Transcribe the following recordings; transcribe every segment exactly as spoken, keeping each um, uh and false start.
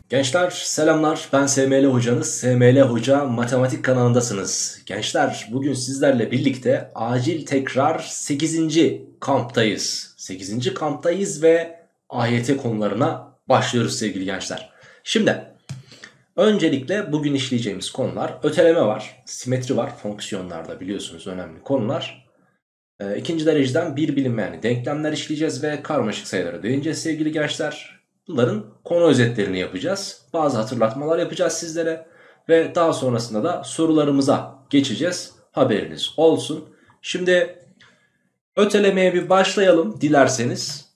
Gençler selamlar, ben S M L hocanız. S M L Hoca Matematik kanalındasınız. Gençler bugün sizlerle birlikte acil tekrar sekizinci kamptayız. sekizinci kamptayız ve A Y T konularına başlıyoruz sevgili gençler. Şimdi öncelikle bugün işleyeceğimiz konular öteleme var, simetri var, fonksiyonlarda biliyorsunuz önemli konular. E, ikinci dereceden bir bilinmeyen denklemler işleyeceğiz ve karmaşık sayılara değineceğiz sevgili gençler. Bunların konu özetlerini yapacağız. Bazı hatırlatmalar yapacağız sizlere. Ve daha sonrasında da sorularımıza geçeceğiz. Haberiniz olsun. Şimdi ötelemeye bir başlayalım dilerseniz.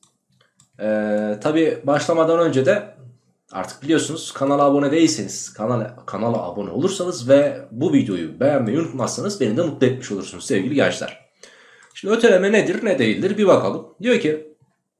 Ee, tabii başlamadan önce de artık biliyorsunuz kanala abone değilseniz kanala, kanala abone olursanız ve bu videoyu beğenmeyi unutmazsanız beni de mutlu etmiş olursunuz sevgili gençler. Şimdi öteleme nedir ne değildir bir bakalım. Diyor ki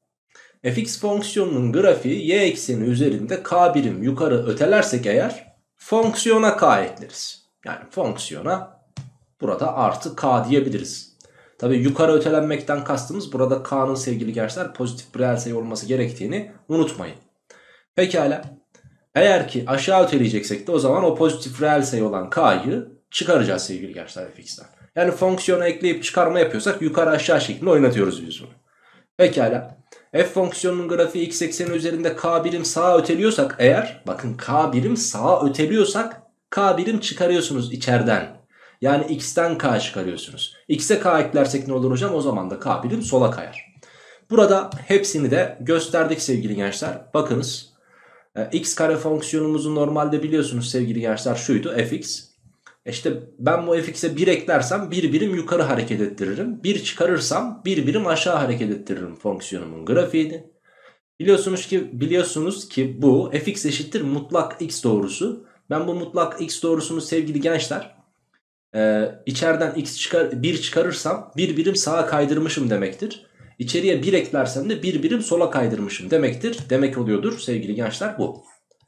fx fonksiyonunun grafiği y ekseni üzerinde k birim yukarı ötelersek eğer fonksiyona k ekleriz. Yani fonksiyona burada artı k diyebiliriz. Tabi yukarı ötelenmekten kastımız burada k'nın sevgili gençler pozitif bir reel sayı olması gerektiğini unutmayın. Pekala. Eğer ki aşağı öteleyeceksek de o zaman o pozitif reel sayı olan k'yı çıkaracağız sevgili gençler fx'ten. Yani fonksiyona ekleyip çıkarma yapıyorsak yukarı aşağı şeklinde oynatıyoruz biz bunu. Pekala. F fonksiyonunun grafiği x ekseni üzerinde k birim sağa öteliyorsak eğer, bakın k birim sağa öteliyorsak k birim çıkarıyorsunuz içeriden. Yani x'ten k çıkarıyorsunuz. X'e k eklersek ne olur hocam? O zaman da k birim sola kayar. Burada hepsini de gösterdik sevgili gençler. Bakınız x kare fonksiyonumuzun normalde biliyorsunuz sevgili gençler şuydu, fx. İşte ben bu fx'e bir eklersem bir birim yukarı hareket ettiririm. bir çıkarırsam bir birim aşağı hareket ettiririm fonksiyonumun grafiğini. Biliyorsunuz ki biliyorsunuz ki bu fx eşittir mutlak x doğrusu. Ben bu mutlak x doğrusunu sevgili gençler e, içeriden x çıkar, bir çıkarırsam bir birim sağa kaydırmışım demektir. İçeriye bir eklersem de bir birim sola kaydırmışım demektir. Demek oluyordur sevgili gençler bu.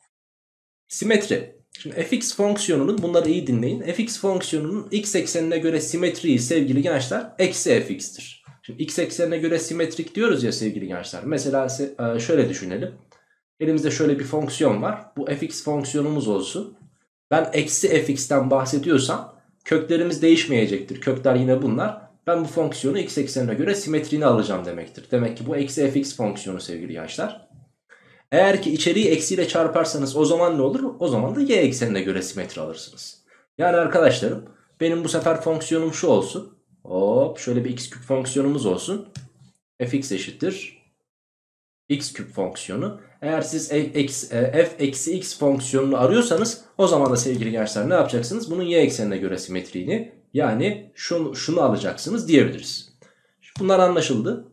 Simetri. Şimdi fx fonksiyonunun, bunları iyi dinleyin. Fx fonksiyonunun x eksenine göre simetriği sevgili gençler eksi fx'tir. Şimdi x eksenine göre simetrik diyoruz ya sevgili gençler. Mesela şöyle düşünelim. Elimizde şöyle bir fonksiyon var. Bu fx fonksiyonumuz olsun. Ben eksi fx'ten bahsediyorsam köklerimiz değişmeyecektir. Kökler yine bunlar. Ben bu fonksiyonu x eksenine göre simetriğini alacağım demektir. Demek ki bu eksi fx fonksiyonu sevgili gençler. Eğer ki içeriği eksiyle çarparsanız o zaman ne olur? O zaman da y eksenine göre simetri alırsınız. Yani arkadaşlarım benim bu sefer fonksiyonum şu olsun. Hop şöyle bir x küp fonksiyonumuz olsun. Fx eşittir x küp fonksiyonu. Eğer siz f eksi x fonksiyonunu arıyorsanız o zaman da sevgili gençler ne yapacaksınız? Bunun y eksenine göre simetriğini, yani şunu, şunu alacaksınız diyebiliriz. Bunlar anlaşıldı.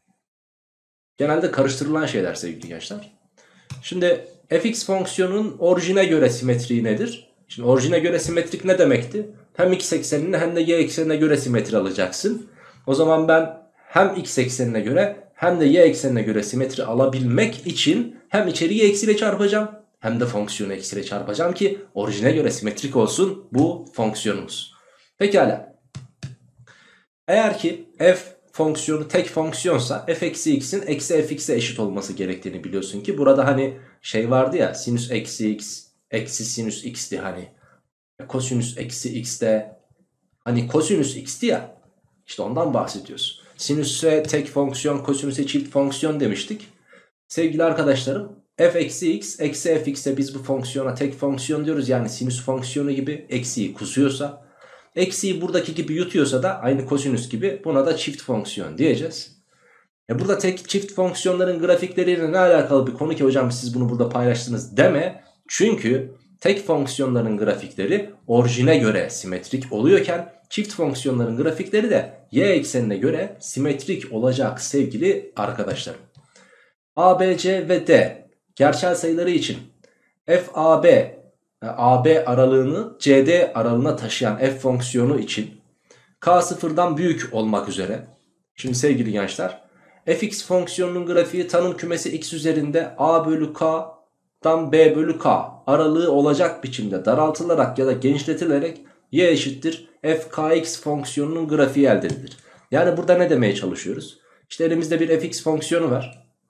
Genelde karıştırılan şeyler sevgili gençler. Şimdi fx fonksiyonunun orijine göre simetriği nedir? Şimdi orijine göre simetrik ne demekti? Hem x eksenine hem de y eksenine göre simetri alacaksın. O zaman ben hem x eksenine göre hem de y eksenine göre simetri alabilmek için hem içeriği eksiyle çarpacağım hem de fonksiyonu eksiyle çarpacağım ki orijine göre simetrik olsun bu fonksiyonumuz. Pekala. Eğer ki f fonksiyonu tek fonksiyonsa f eksi x'in eksi fx'e eşit olması gerektiğini biliyorsun ki burada hani şey vardı ya, sinüs eksi x eksi sinüs x'ti, hani kosinüs eksi x'te hani kosinüs x'ti ya, işte ondan bahsediyoruz. Sinüse tek fonksiyon, kosinüse çift fonksiyon demiştik. Sevgili arkadaşlarım f eksi x eksi fx'e biz bu fonksiyona tek fonksiyon diyoruz, yani sinüs fonksiyonu gibi eksiyi kusuyorsa, eksiyi buradaki gibi yutuyorsa da aynı kosinüs gibi buna da çift fonksiyon diyeceğiz. E burada tek çift fonksiyonların grafikleriyle ne alakalı bir konu ki hocam siz bunu burada paylaştınız deme. Çünkü tek fonksiyonların grafikleri orijine göre simetrik oluyorken çift fonksiyonların grafikleri de y eksenine göre simetrik olacak sevgili arkadaşlarım. A, B, C ve D gerçel sayıları için f a b A B aralığını C D aralığına taşıyan f fonksiyonu için k sıfırdan büyük olmak üzere. Şimdi sevgili gençler fx fonksiyonunun grafiği tanım kümesi x üzerinde a bölü k'dan b bölü k aralığı olacak biçimde daraltılarak ya da genişletilerek y eşittir fkx fonksiyonunun grafiği elde edilir. Yani burada ne demeye çalışıyoruz? İşte elimizde bir fx fonksiyonu var.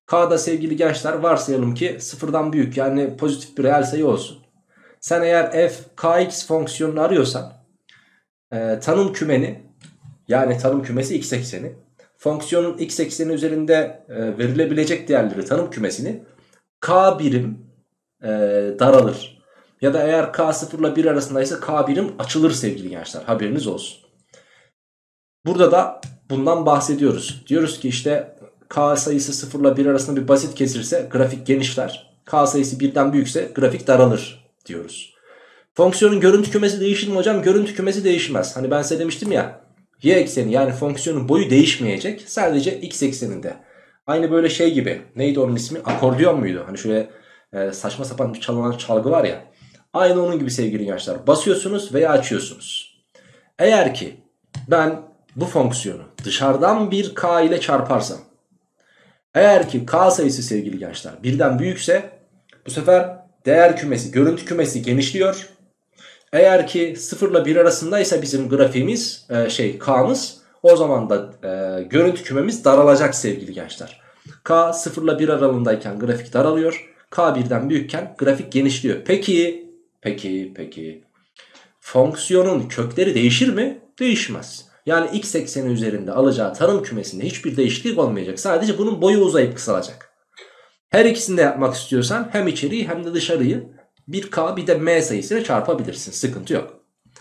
K'da sevgili gençler varsayalım ki sıfırdan büyük, yani pozitif bir reel sayı olsun. Sen eğer f kx fonksiyonunu arıyorsan e, tanım kümeni, yani tanım kümesi x ekseni, fonksiyonun x ekseni üzerinde e, verilebilecek değerleri tanım kümesini k birim e, daralır. Ya da eğer k sıfır ile bir arasındaysa k birim açılır sevgili gençler, haberiniz olsun. Burada da bundan bahsediyoruz. Diyoruz ki işte k sayısı sıfır ile bir arasında bir basit kesirse grafik genişler. K sayısı birden büyükse grafik daralır diyoruz. Fonksiyonun görüntü kümesi değişir mi hocam? Görüntü kümesi değişmez. Hani ben size demiştim ya, y ekseni yani fonksiyonun boyu değişmeyecek. Sadece x ekseninde. Aynı böyle şey gibi. Neydi onun ismi? Akordeon muydu? Hani şöyle e, saçma sapan bir çalınan çalgı var ya. Aynı onun gibi sevgili gençler. Basıyorsunuz veya açıyorsunuz. Eğer ki ben bu fonksiyonu dışarıdan bir k ile çarparsam, eğer ki k sayısı sevgili gençler birden büyükse bu sefer değer kümesi, görüntü kümesi genişliyor. Eğer ki sıfır ile bir arasındaysa bizim grafiğimiz e, şey k'mız, o zaman da e, görüntü kümemiz daralacak sevgili gençler. K sıfır ile bir aralığındayken grafik daralıyor. K birden büyükken grafik genişliyor. Peki, peki, peki. Fonksiyonun kökleri değişir mi? Değişmez. Yani x ekseni üzerinde alacağı tanım kümesinde hiçbir değişiklik olmayacak. Sadece bunun boyu uzayıp kısalacak. Her ikisini de yapmak istiyorsan hem içeriği hem de dışarıyı bir k bir de m sayısıyla çarpabilirsin. Sıkıntı yok.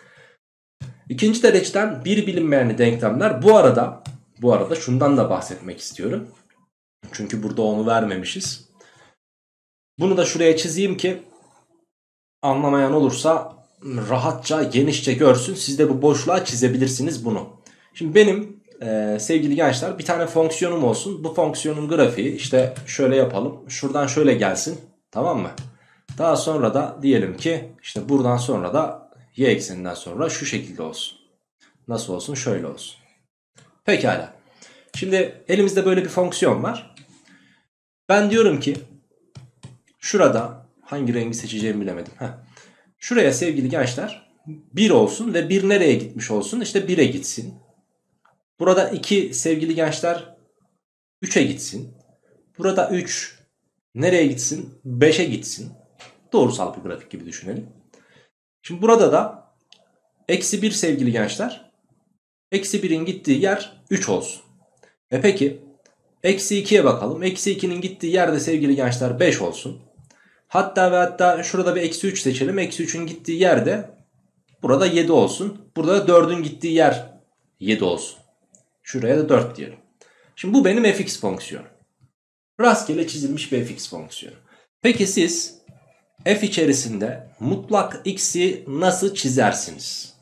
İkinci dereceden bir bilinmeyenli denklemler. Bu arada bu arada şundan da bahsetmek istiyorum. Çünkü burada onu vermemişiz. Bunu da şuraya çizeyim ki anlamayan olursa rahatça, genişçe görsün. Siz de bu boşluğa çizebilirsiniz bunu. Şimdi benim e, sevgili gençler bir tane fonksiyonum olsun. Bu fonksiyonun grafiği işte şöyle yapalım. Şuradan şöyle gelsin. Tamam mı? Daha sonra da diyelim ki işte buradan sonra da y ekseninden sonra şu şekilde olsun. Nasıl olsun? Şöyle olsun. Pekala. Şimdi elimizde böyle bir fonksiyon var. Ben diyorum ki şurada hangi rengi seçeceğimi bilemedim. Heh. Şuraya sevgili gençler bir olsun ve bir nereye gitmiş olsun? İşte bire gitsin. Burada iki sevgili gençler üçe gitsin. Burada üç nereye gitsin? beşe gitsin. Doğrusal bir grafik gibi düşünelim. Şimdi burada da eksi bir sevgili gençler. Eksi birin gittiği yer üç olsun. E peki eksi ikiye bakalım. Eksi ikinin gittiği yerde sevgili gençler beş olsun. Hatta ve hatta şurada bir eksi üç seçelim. Eksi üçün gittiği yerde burada yedi olsun. Burada da dördün gittiği yer yedi olsun. Şuraya da dört diyelim. Şimdi bu benim fx fonksiyonu. Rastgele çizilmiş bir fx fonksiyonu. Peki siz f içerisinde mutlak x'i nasıl çizersiniz?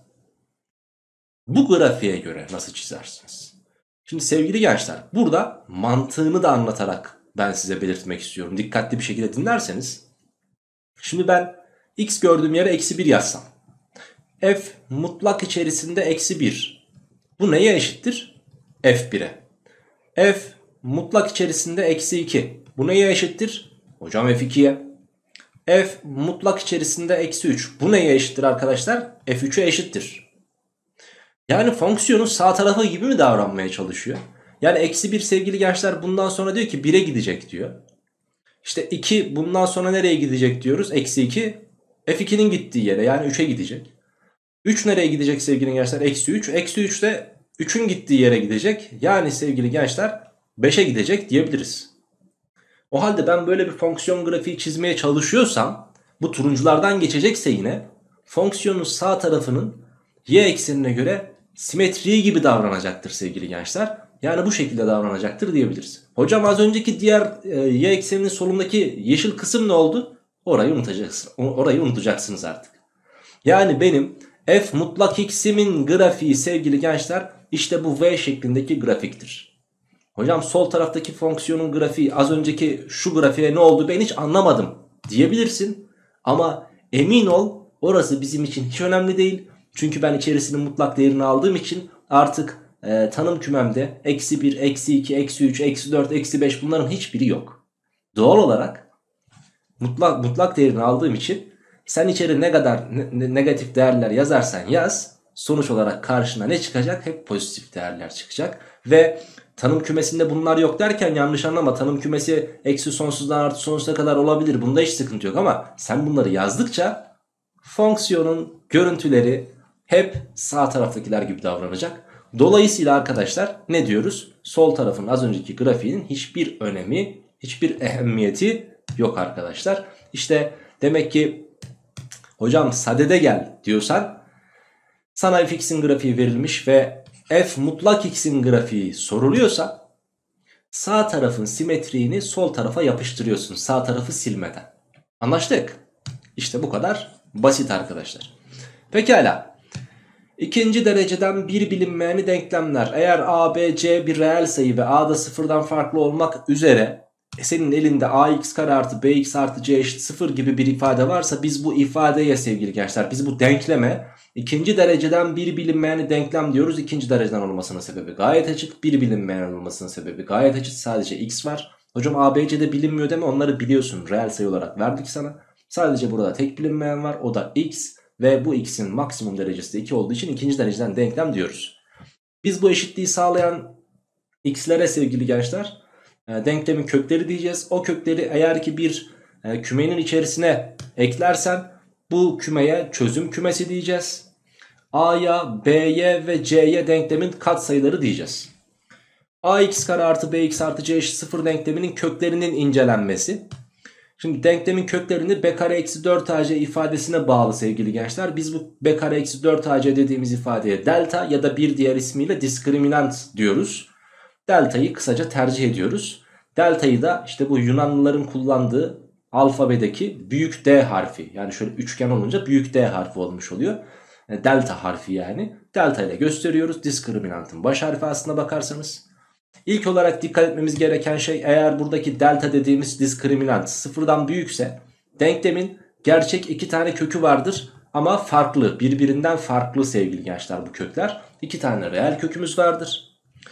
Bu grafiğe göre nasıl çizersiniz? Şimdi sevgili gençler burada mantığını da anlatarak ben size belirtmek istiyorum. Dikkatli bir şekilde dinlerseniz. Şimdi ben x gördüğüm yere eksi bir yazsam. F mutlak içerisinde eksi bir. Bu neye eşittir? f bire. F mutlak içerisinde eksi iki. Bu neye eşittir? Hocam f ikiye. F mutlak içerisinde eksi üç. Bu neye eşittir arkadaşlar? f üçe eşittir. Yani fonksiyonun sağ tarafı gibi mi davranmaya çalışıyor? Yani eksi bir sevgili gençler bundan sonra diyor ki bire gidecek diyor. İşte iki bundan sonra nereye gidecek diyoruz? Eksi iki f ikinin gittiği yere, yani üçe gidecek. üç nereye gidecek sevgili gençler? Eksi üç. Eksi üç de üçün gittiği yere gidecek. Yani sevgili gençler beşe gidecek diyebiliriz. O halde ben böyle bir fonksiyon grafiği çizmeye çalışıyorsam bu turunculardan geçecekse yine fonksiyonun sağ tarafının y eksenine göre simetriği gibi davranacaktır sevgili gençler. Yani bu şekilde davranacaktır diyebiliriz. Hocam az önceki diğer e, y ekseninin solundaki yeşil kısım ne oldu? Orayı unutacaksınız. Orayı unutacaksınız artık. Yani benim f mutlak x'imin grafiği sevgili gençler işte bu v şeklindeki grafiktir. Hocam sol taraftaki fonksiyonun grafiği az önceki şu grafiğe ne oldu ben hiç anlamadım diyebilirsin. Ama emin ol orası bizim için hiç önemli değil. Çünkü ben içerisinin mutlak değerini aldığım için artık e, tanım kümemde eksi bir, eksi iki, eksi üç, eksi dört, eksi beş bunların hiçbiri yok. Doğal olarak mutlak, mutlak değerini aldığım için sen içeri ne kadar ne, negatif değerler yazarsan yaz sonuç olarak karşına ne çıkacak? Hep pozitif değerler çıkacak. Ve tanım kümesinde bunlar yok derken yanlış anlama. Tanım kümesi eksi sonsuzdan artı sonsuza kadar olabilir. Bunda hiç sıkıntı yok ama sen bunları yazdıkça fonksiyonun görüntüleri hep sağ taraftakiler gibi davranacak. Dolayısıyla arkadaşlar ne diyoruz? Sol tarafın az önceki grafiğinin hiçbir önemi, hiçbir ehemmiyeti yok arkadaşlar. İşte demek ki hocam sadede gel diyorsan, sana fx'in grafiği verilmiş ve f mutlak x'in grafiği soruluyorsa sağ tarafın simetriğini sol tarafa yapıştırıyorsun, sağ tarafı silmeden. Anlaştık? İşte bu kadar basit arkadaşlar. Pekala. İkinci dereceden bir bilinmeyeni denklemler. Eğer a, b, c bir reel sayı ve a da sıfırdan farklı olmak üzere senin elinde ax kare artı bx artı c eşit sıfır gibi bir ifade varsa biz bu ifadeye sevgili gençler, biz bu denkleme ikinci dereceden bir bilinmeyeni denklem diyoruz. İkinci dereceden olmasının sebebi gayet açık. Bir bilinmeyen olmasının sebebi gayet açık. Sadece x var. Hocam a, b, c de bilinmiyor deme, onları biliyorsun. Reel sayı olarak verdik sana. Sadece burada tek bilinmeyen var, o da x. Ve bu x'in maksimum derecesi de iki olduğu için ikinci dereceden denklem diyoruz. Biz bu eşitliği sağlayan x'lere sevgili gençler denklemin kökleri diyeceğiz. O kökleri eğer ki bir kümenin içerisine eklersen bu kümeye çözüm kümesi diyeceğiz. A'ya, B'ye ve C'ye denklemin katsayıları diyeceğiz. Ax kare artı bx artı c eşit sıfır denkleminin köklerinin incelenmesi. Şimdi denklemin köklerini b kare eksi dört ac ifadesine bağlı sevgili gençler. Biz bu b kare eksi dört ac dediğimiz ifadeye delta ya da bir diğer ismiyle diskriminant diyoruz. Delta'yı kısaca tercih ediyoruz. Delta'yı da işte bu Yunanlıların kullandığı alfabedeki büyük D harfi, yani şöyle üçgen olunca büyük D harfi olmuş oluyor. Delta harfi yani. Delta ile gösteriyoruz. Diskriminantın baş harfi aslına bakarsanız. İlk olarak dikkat etmemiz gereken şey, eğer buradaki delta dediğimiz diskriminant sıfırdan büyükse denklemin gerçek iki tane kökü vardır ama farklı, birbirinden farklı sevgili gençler bu kökler. İki tane reel kökümüz vardır.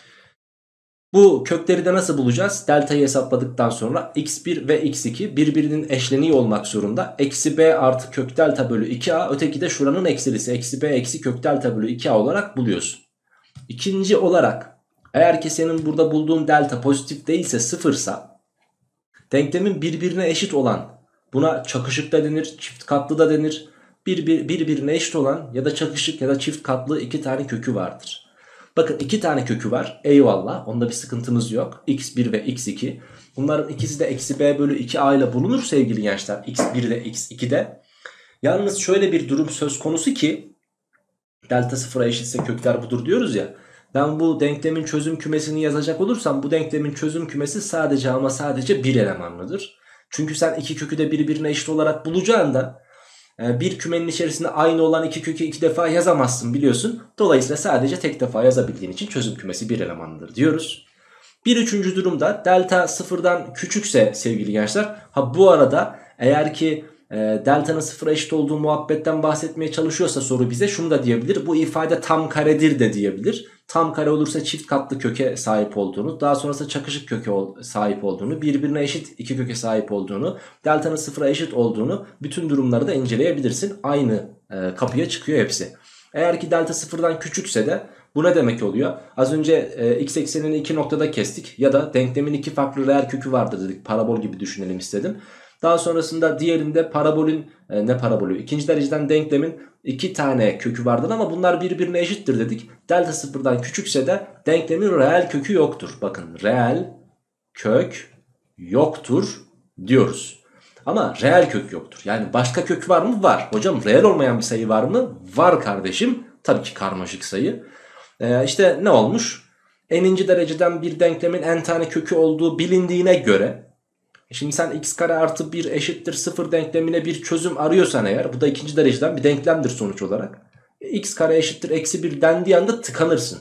Bu kökleri de nasıl bulacağız? Delta'yı hesapladıktan sonra x bir ve x iki birbirinin eşleniği olmak zorunda. Eksi b artı kök delta bölü iki a, öteki de şuranın eksilisi eksi b eksi kök delta bölü iki a olarak buluyorsun. İkinci olarak, eğer ki senin burada bulduğun delta pozitif değilse, sıfırsa, denklemin birbirine eşit olan, buna çakışık da denir, çift katlı da denir, bir, bir, birbirine eşit olan ya da çakışık ya da çift katlı iki tane kökü vardır. Bakın iki tane kökü var, eyvallah, onda bir sıkıntımız yok. x bir ve x iki. Bunların ikisi de eksi b bölü iki a ile bulunur sevgili gençler, x bir de x iki de. Yalnız şöyle bir durum söz konusu ki, delta sıfıra eşitse kökler budur diyoruz ya. Ben bu denklemin çözüm kümesini yazacak olursam bu denklemin çözüm kümesi sadece ama sadece bir elemanlıdır. Çünkü sen iki kökü de birbirine eşit olarak bulacağından bir kümenin içerisinde aynı olan iki kökü iki defa yazamazsın biliyorsun. Dolayısıyla sadece tek defa yazabildiğin için çözüm kümesi bir elemanlıdır diyoruz. Bir üçüncü durumda delta sıfırdan küçükse sevgili gençler, ha bu arada eğer ki e, delta'nın sıfıra eşit olduğu muhabbetten bahsetmeye çalışıyorsa soru bize şunu da diyebilir: bu ifade tam karedir de diyebilir. Tam kare olursa çift katlı köke sahip olduğunu, daha sonrasında çakışık köke sahip olduğunu, birbirine eşit iki köke sahip olduğunu, delta'nın sıfıra eşit olduğunu, bütün durumları da inceleyebilirsin. Aynı e, kapıya çıkıyor hepsi. Eğer ki delta sıfırdan küçükse de bu ne demek oluyor? Az önce e, x eksenini iki noktada kestik ya da denklemin iki farklı reel kökü vardır dedik. Parabol gibi düşünelim istedim. Daha sonrasında diğerinde parabolün e, ne parabolü? İkinci dereceden denklemin iki tane kökü vardır ama bunlar birbirine eşittir dedik. Delta sıfırdan küçükse de denklemin reel kökü yoktur. Bakın, reel kök yoktur diyoruz. Ama reel kök yoktur. Yani başka kök var mı? Var. Hocam reel olmayan bir sayı var mı? Var kardeşim. Tabii ki karmaşık sayı. Ee, işte ne olmuş? N'inci dereceden bir denklemin n tane kökü olduğu bilindiğine göre, şimdi sen x kare artı bir eşittir sıfır denklemine bir çözüm arıyorsan eğer, bu da ikinci dereceden bir denklemdir sonuç olarak. X kare eşittir eksi bir dendiği anda tıkanırsın.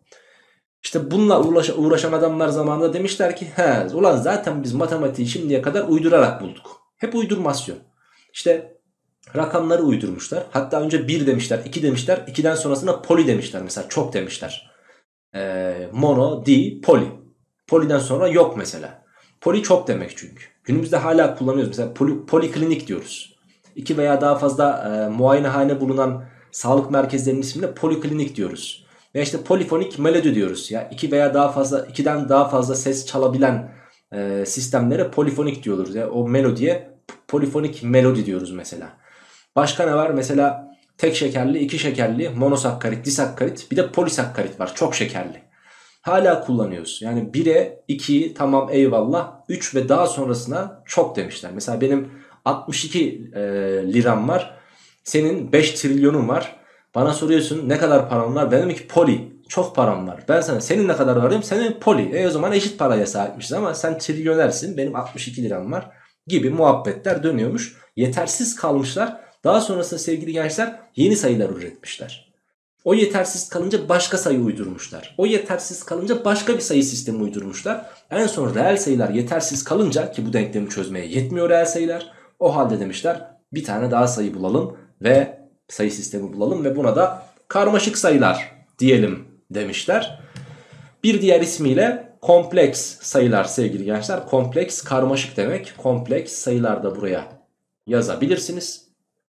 İşte bununla uğraş, uğraşan adamlar zamanında demişler ki he ulan zaten biz matematiği şimdiye kadar uydurarak bulduk. Hep uydurmasyon. İşte rakamları uydurmuşlar. Hatta önce bir demişler, iki demişler, ikiden sonrasına poli demişler, mesela çok demişler. Ee, mono, di, poli. Poliden sonra yok mesela. Poli çok demek çünkü. Günümüzde hala kullanıyoruz. Mesela poli, poliklinik diyoruz. İki veya daha fazla e, muayenehane bulunan sağlık merkezlerinin ismine poliklinik diyoruz. Ve işte polifonik melodi diyoruz. Ya iki veya daha fazla, ikiden daha fazla ses çalabilen e, sistemlere polifonik diyoruz. Yani o melodiye polifonik melodi diyoruz mesela. Başka ne var? Mesela tek şekerli, iki şekerli, monosakkarit, disakkarit, bir de polisakkarit var. Çok şekerli. Hala kullanıyoruz. Yani bire, ikiyi tamam eyvallah, üç ve daha sonrasına çok demişler. Mesela benim altmış iki e, liram var. Senin beş trilyonun var. Bana soruyorsun ne kadar param var? Benim ki poli. Çok param var. Ben sana senin ne kadar var diyorum. Senin poli. E o zaman eşit paraya sahipmişiz ama sen trilyonersin. Benim altmış iki liram var. Gibi muhabbetler dönüyormuş. Yetersiz kalmışlar. Daha sonrasında sevgili gençler yeni sayılar üretmişler. O yetersiz kalınca başka sayı uydurmuşlar. O yetersiz kalınca başka bir sayı sistemi uydurmuşlar. En son reel sayılar yetersiz kalınca, ki bu denklemi çözmeye yetmiyor reel sayılar, o halde demişler bir tane daha sayı bulalım ve sayı sistemi bulalım ve buna da karmaşık sayılar diyelim demişler. Bir diğer ismiyle kompleks sayılar sevgili gençler. Kompleks karmaşık demek. Kompleks sayılar da buraya yazabilirsiniz.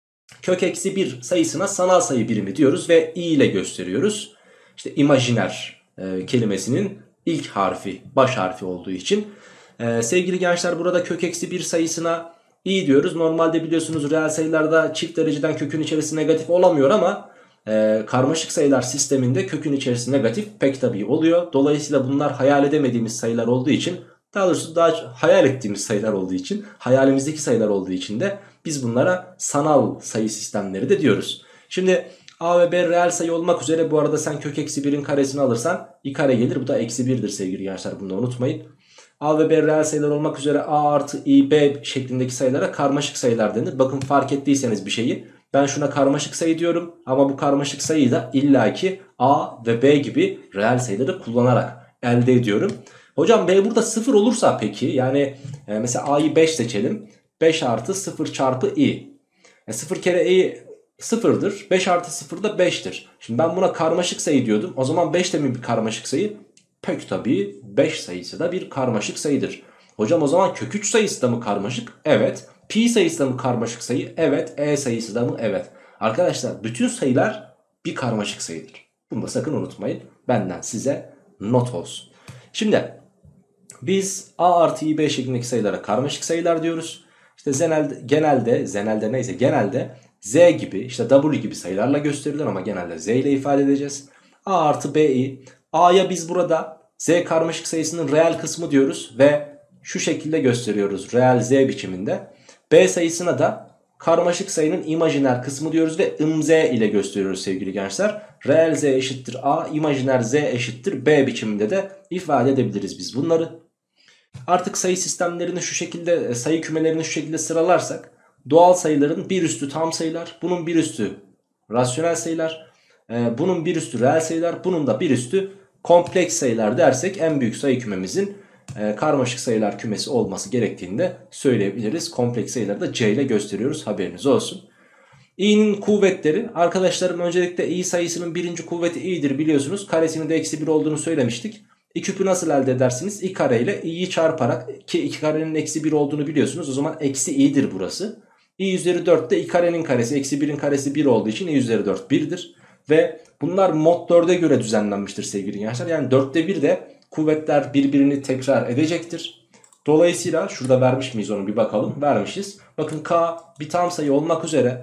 Kök eksi bir sayısına sanal sayı birimi diyoruz ve i ile gösteriyoruz. İşte imajiner e, kelimesinin ilk harfi, baş harfi olduğu için. E, sevgili gençler, burada kök eksi bir sayısına i diyoruz. Normalde biliyorsunuz reel sayılarda çift dereceden kökün içerisi negatif olamıyor ama e, karmaşık sayılar sisteminde kökün içerisi negatif pek tabii oluyor. Dolayısıyla bunlar hayal edemediğimiz sayılar olduğu için, daha doğrusu daha hayal ettiğimiz sayılar olduğu için, hayalimizdeki sayılar olduğu için de biz bunlara sanal sayı sistemleri de diyoruz. Şimdi a ve b reel sayı olmak üzere, bu arada sen kök eksi birin karesini alırsan i kare gelir. Bu da eksi birdir sevgili gençler, bunu da unutmayın. A ve b reel sayılar olmak üzere a artı i b şeklindeki sayılara karmaşık sayılar denir. Bakın fark ettiyseniz bir şeyi, ben şuna karmaşık sayı diyorum ama bu karmaşık sayıyı da illaki a ve b gibi reel sayıları kullanarak elde ediyorum. Hocam b burada sıfır olursa peki, yani e, mesela a'yı beş seçelim. beş artı sıfır çarpı i. E sıfır kere i sıfırdır. beş artı sıfır da beştir. Şimdi ben buna karmaşık sayı diyordum. O zaman beş de mi bir karmaşık sayı? Pek tabii beş sayısı da bir karmaşık sayıdır. Hocam o zaman kök üç sayısı da mı karmaşık? Evet. Pi sayısı da mı karmaşık sayı? Evet. E sayısı da mı? Evet. Arkadaşlar bütün sayılar bir karmaşık sayıdır. Bunu da sakın unutmayın. Benden size not olsun. Şimdi biz a artı i b şeklindeki sayılara karmaşık sayılar diyoruz. İşte genelde, genelde, genelde neyse genelde z gibi, işte w gibi sayılarla gösterilir ama genelde z ile ifade edeceğiz. A artı bi, a'ya biz burada z karmaşık sayısının reel kısmı diyoruz ve şu şekilde gösteriyoruz reel z biçiminde. B sayısına da karmaşık sayının imajiner kısmı diyoruz ve imz ile gösteriyoruz sevgili gençler. Reel z eşittir a, imajiner z eşittir b biçiminde de ifade edebiliriz biz bunları. Artık sayı sistemlerini şu şekilde, sayı kümelerini şu şekilde sıralarsak, doğal sayıların bir üstü tam sayılar, bunun bir üstü rasyonel sayılar, bunun bir üstü reel sayılar, bunun da bir üstü kompleks sayılar dersek en büyük sayı kümemizin karmaşık sayılar kümesi olması gerektiğini de söyleyebiliriz. Kompleks sayıları da c ile gösteriyoruz, haberiniz olsun. i'nin kuvvetleri, arkadaşlarım öncelikle i sayısının birinci kuvveti i'dir biliyorsunuz. Karesinin de eksi bir olduğunu söylemiştik. i küpü nasıl elde edersiniz? I kare ile i'yi çarparak, ki iki karenin eksi bir olduğunu biliyorsunuz. O zaman eksi i'dir burası. I üzeri dört de i karenin karesi, eksi birin karesi bir olduğu için i üzeri dört birdir. Ve bunlar mod dörde göre düzenlenmiştir sevgili gençler. Yani dörtte bir de kuvvetler birbirini tekrar edecektir. Dolayısıyla şurada vermiş miyiz onu bir bakalım. Vermişiz. Bakın k bir tam sayı olmak üzere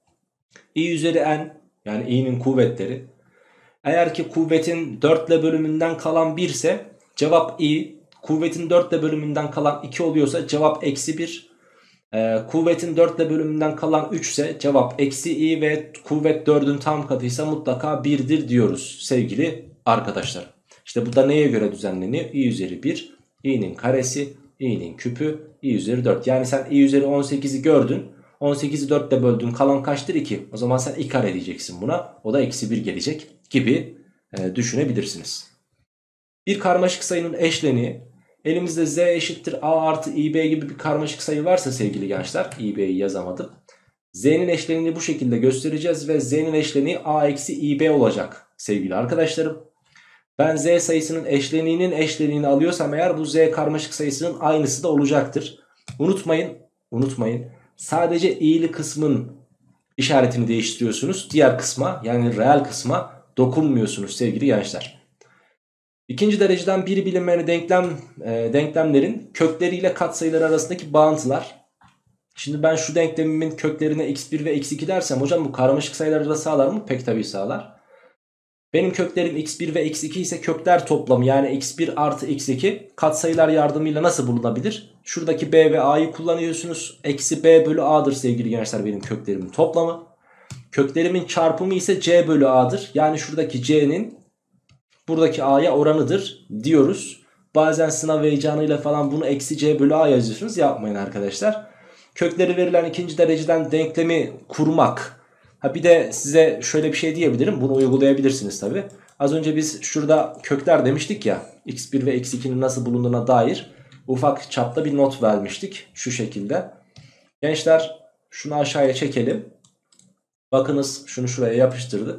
i üzeri n, yani i'nin kuvvetleri, eğer ki kuvvetin dört ile bölümünden kalan bir ise cevap i, kuvvetin dört ile bölümünden kalan iki oluyorsa cevap eksi bir, ee, kuvvetin dört ile bölümünden kalan üç ise cevap eksi i ve kuvvet dördün tam katıysa mutlaka birdir diyoruz sevgili arkadaşlar. İşte bu da neye göre düzenleniyor? I üzeri bir, i'nin karesi, i'nin küpü, i üzeri dört. Yani sen i üzeri on sekizi gördün. on sekizi dört ile böldün, kalan kaçtır? iki. O zaman sen i kare diyeceksin buna. O da eksi bir gelecek gibi e, düşünebilirsiniz. Bir karmaşık sayının eşleniği, elimizde z eşittir a artı ib gibi bir karmaşık sayı varsa sevgili gençler, ib'yi yazamadım. Z'nin eşleniğini bu şekilde göstereceğiz ve z'nin eşleniği a eksi ib olacak sevgili arkadaşlarım. Ben z sayısının eşleniğinin eşleniğini alıyorsam eğer, bu z karmaşık sayısının aynısı da olacaktır. Unutmayın, unutmayın. Sadece i'li kısmın işaretini değiştiriyorsunuz. Diğer kısma, yani reel kısma dokunmuyorsunuz sevgili gençler. İkinci dereceden bir bilinmeyen denklem, e, denklemlerin kökleriyle katsayılar arasındaki bağıntılar. Şimdi ben şu denklemimin köklerine x bir ve x iki dersem hocam bu karmaşık sayıları da sağlar mı? Pek tabii sağlar. Benim köklerim x bir ve x iki ise kökler toplamı, yani x bir artı x iki katsayılar yardımıyla nasıl bulunabilir? Şuradaki b ve a'yı kullanıyorsunuz. Eksi b bölü a'dır sevgili gençler benim köklerimin toplamı. Köklerimin çarpımı ise c bölü a'dır. Yani şuradaki c'nin buradaki a'ya oranıdır diyoruz. Bazen sınav heyecanıyla falan bunu eksi c bölü a yazıyorsunuz. Yapmayın arkadaşlar. Kökleri verilen ikinci dereceden denklemi kurmak. Ha bir de size şöyle bir şey diyebilirim. Bunu uygulayabilirsiniz tabi. Az önce biz şurada kökler demiştik ya. x bir ve x ikinin nasıl bulunduğuna dair ufak çapta bir not vermiştik. Şu şekilde. Gençler şunu aşağıya çekelim. Bakınız şunu şuraya yapıştırdık.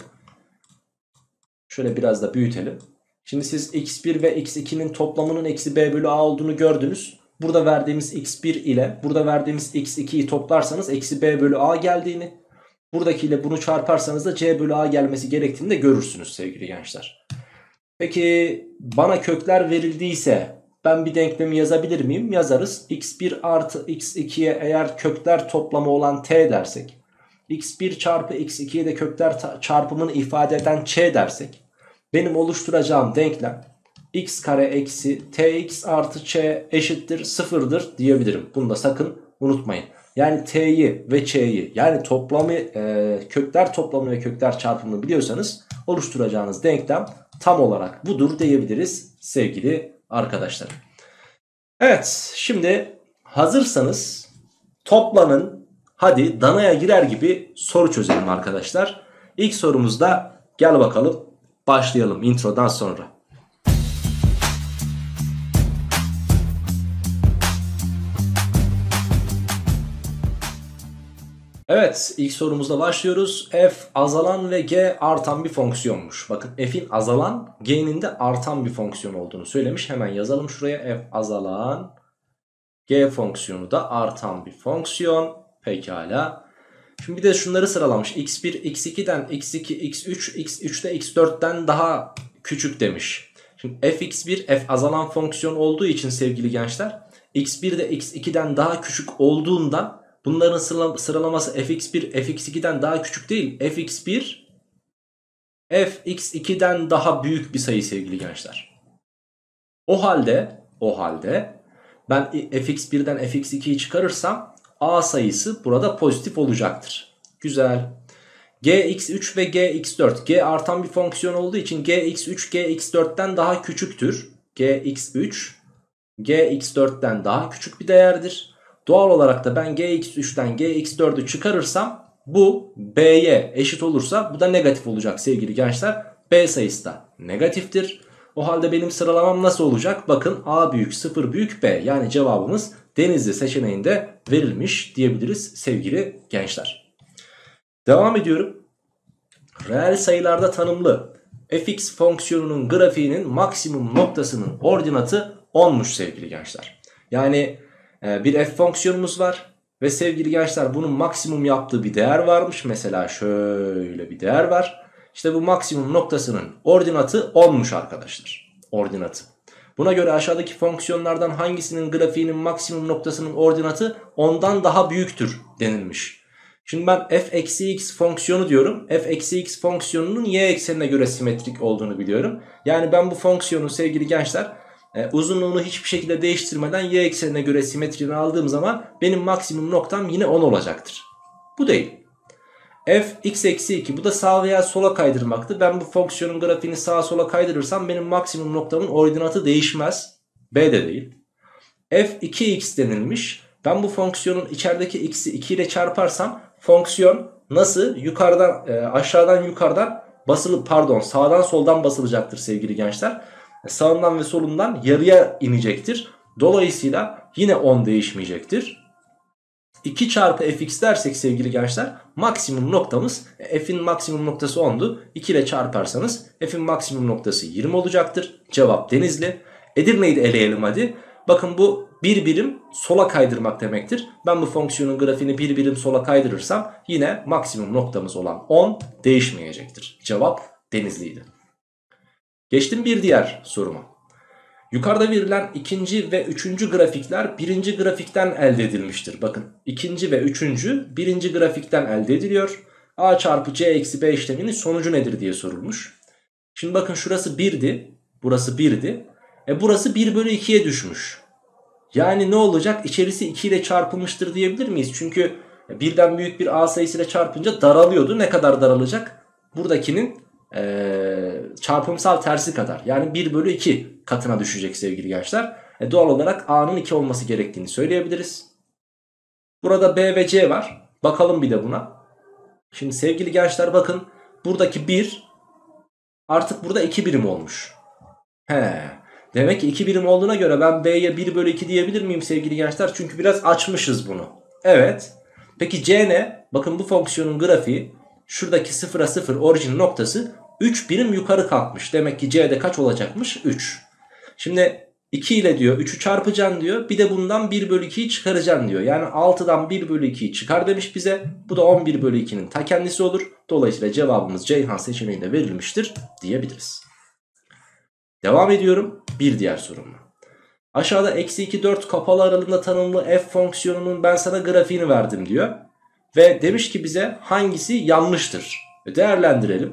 Şöyle biraz da büyütelim. Şimdi siz x bir ve x ikinin toplamının eksi b bölü a olduğunu gördünüz. Burada verdiğimiz x bir ile burada verdiğimiz x ikiyi toplarsanız eksi b bölü a geldiğini, buradakiyle bunu çarparsanız da c bölü a gelmesi gerektiğini de görürsünüz sevgili gençler. Peki bana kökler verildiyse ben bir denklemi yazabilir miyim? Yazarız. x bir artı x ikiye eğer kökler toplamı olan t dersek, x bir çarpı x ikiye de kökler çarpımını ifade eden ç dersek, benim oluşturacağım denklem x kare eksi tx artı ç eşittir sıfırdır diyebilirim. Bunu da sakın unutmayın. Yani t'yi ve ç'yi, yani toplamı, e, kökler toplamını ve kökler çarpımını biliyorsanız oluşturacağınız denklem tam olarak budur diyebiliriz sevgili arkadaşlar. Evet, şimdi hazırsanız toplanın, hadi danaya girer gibi soru çözelim arkadaşlar. İlk sorumuzda gel bakalım başlayalım introdan sonra. Evet, ilk sorumuzla başlıyoruz. F azalan ve g artan bir fonksiyonmuş. Bakın f'in azalan, g'nin de artan bir fonksiyon olduğunu söylemiş. Hemen yazalım şuraya. F azalan, g fonksiyonu da artan bir fonksiyon. Pekala. Şimdi bir de şunları sıralamış. x bir, x iki'den x iki, x üç, x üç de x dört'ten daha küçük demiş. Şimdi f x bir, f azalan fonksiyon olduğu için sevgili gençler, x bir de x iki'den daha küçük olduğundan bunların sıralaması f x bir, f x iki'den daha küçük değil. f x bir, f x iki'den daha büyük bir sayı sevgili gençler. O halde, o halde ben f x bir'den f x iki'yi çıkarırsam a sayısı burada pozitif olacaktır. Güzel. g x üç ve g x dört. G artan bir fonksiyon olduğu için g x üç g x dört'ten daha küçüktür. g x üç g x dört'ten daha küçük bir değerdir. Doğal olarak da ben g x üç'ten g x dört'ü çıkarırsam bu b'ye eşit olursa bu da negatif olacak sevgili gençler. B sayısı da negatiftir. O halde benim sıralamam nasıl olacak? Bakın a büyük, sıfır büyük, b. Yani cevabımız Denizli seçeneğinde verilmiş diyebiliriz sevgili gençler. Devam ediyorum. Reel sayılarda tanımlı fx fonksiyonunun grafiğinin maksimum noktasının ordinatı on'muş sevgili gençler. Yani e, bir f fonksiyonumuz var ve sevgili gençler bunun maksimum yaptığı bir değer varmış. Mesela şöyle bir değer var. İşte bu maksimum noktasının ordinatı on'muş arkadaşlar. Ordinatı. Buna göre aşağıdaki fonksiyonlardan hangisinin grafiğinin maksimum noktasının ordinatı on'dan daha büyüktür denilmiş. Şimdi ben f eksi x fonksiyonu diyorum. F eksi x fonksiyonunun y eksenine göre simetrik olduğunu biliyorum. Yani ben bu fonksiyonun sevgili gençler e, uzunluğunu hiçbir şekilde değiştirmeden y eksenine göre simetriğini aldığım zaman benim maksimum noktam yine on olacaktır. Bu değil. F x eksi iki, bu da sağa veya sola kaydırmaktı. Ben bu fonksiyonun grafiğini sağa sola kaydırırsam benim maksimum noktamın ordinatı değişmez. B de değil. F iki x denilmiş. Ben bu fonksiyonun içerideki x'i iki ile çarparsam fonksiyon nasıl yukarıdan e, aşağıdan yukarıdan basılı pardon sağdan soldan basılacaktır sevgili gençler. Sağından ve solundan yarıya inecektir. Dolayısıyla yine on değişmeyecektir. iki çarpı fx dersek sevgili gençler maksimum noktamız, f'in maksimum noktası on'du. iki ile çarparsanız f'in maksimum noktası yirmi olacaktır. Cevap Denizli. Edirne'yi de eleyelim hadi. Bakın bu bir birim sola kaydırmak demektir. Ben bu fonksiyonun grafiğini bir birim sola kaydırırsam yine maksimum noktamız olan on değişmeyecektir. Cevap Denizli'ydi. Geçtim bir diğer soruma. Yukarıda verilen ikinci ve üçüncü grafikler birinci grafikten elde edilmiştir. Bakın ikinci ve üçüncü birinci grafikten elde ediliyor. A çarpı C eksi B işleminin sonucu nedir diye sorulmuş. Şimdi bakın şurası birdi. Burası birdi. E burası bir bölü ikiye düşmüş. Yani ne olacak? İçerisi iki ile çarpılmıştır diyebilir miyiz? Çünkü birden büyük bir A sayısıyla çarpınca daralıyordu. Ne kadar daralacak? Buradakinin ee, çarpımsal tersi kadar. Yani bir bölü iki katına düşecek sevgili gençler. E doğal olarak A'nın iki olması gerektiğini söyleyebiliriz. Burada B ve C var. Bakalım bir de buna. Şimdi sevgili gençler bakın. Buradaki bir artık burada iki birim olmuş. He. Demek ki iki birim olduğuna göre ben B'ye bir bölü iki diyebilir miyim sevgili gençler? Çünkü biraz açmışız bunu. Evet. Peki C ne? Bakın bu fonksiyonun grafiği şuradaki sıfıra sıfır orijin noktası üç birim yukarı kalkmış. Demek ki C'de kaç olacakmış? üç. Şimdi iki ile diyor üçü çarpacaksın diyor. Bir de bundan bir bölü ikiyi çıkaracaksın diyor. Yani altıdan bir bölü ikiyi çıkar demiş bize. Bu da on bir bölü ikinin ta kendisi olur. Dolayısıyla cevabımız Ceyhan seçeneğinde verilmiştir diyebiliriz. Devam ediyorum bir diğer sorumla. Aşağıda eksi iki dört kapalı aralığında tanımlı f fonksiyonunun ben sana grafiğini verdim diyor. Ve demiş ki bize hangisi yanlıştır? Değerlendirelim.